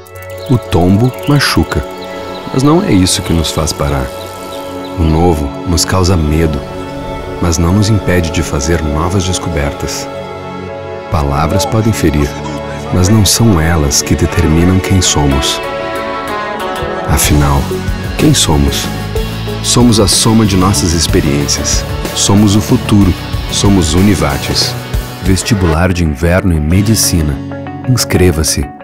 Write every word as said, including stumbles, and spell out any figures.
O tombo machuca, mas não é isso que nos faz parar. O novo nos causa medo, mas não nos impede de fazer novas descobertas. Palavras podem ferir, mas não são elas que determinam quem somos. Afinal, quem somos? Somos a soma de nossas experiências. Somos o futuro. Somos Univates. Vestibular de Inverno em Medicina. Inscreva-se.